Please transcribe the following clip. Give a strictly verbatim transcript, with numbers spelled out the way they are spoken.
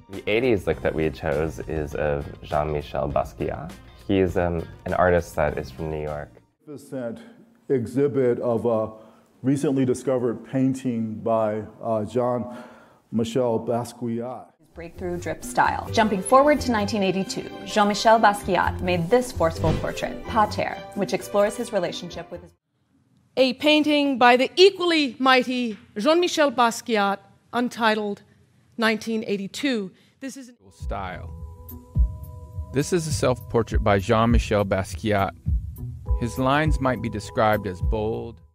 The eighties look that we chose is of Jean-Michel Basquiat. He's um, an artist that is from New York. Magnificent exhibit of a recently discovered painting by uh, Jean-Michel Basquiat. Breakthrough drip style. Jumping forward to nineteen eighty-two, Jean-Michel Basquiat made this forceful portrait, Pater, which explores his relationship with his... A painting by the equally mighty Jean-Michel Basquiat, untitled nineteen eighty-two. This is... Style. This is a self-portrait by Jean-Michel Basquiat. His lines might be described as bold,